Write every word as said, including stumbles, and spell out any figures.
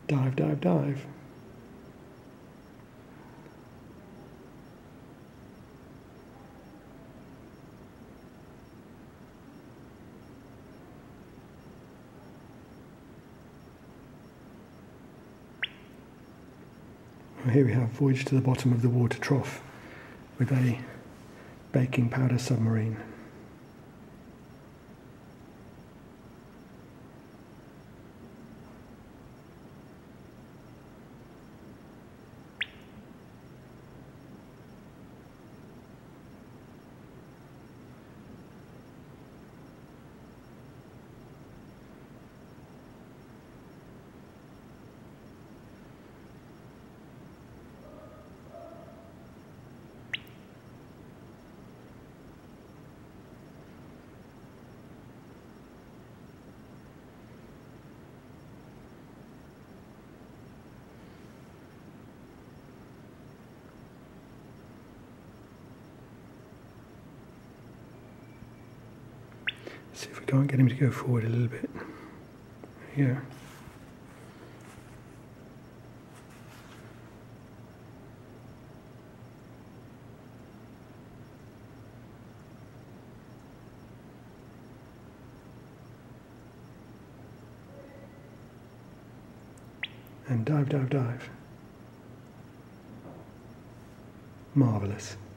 Dive, dive, dive. Here we have Voyage to the bottom of the water trough with a baking powder submarine. See if we can't get him to go forward a little bit. Here. And dive, dive, dive. Marvelous.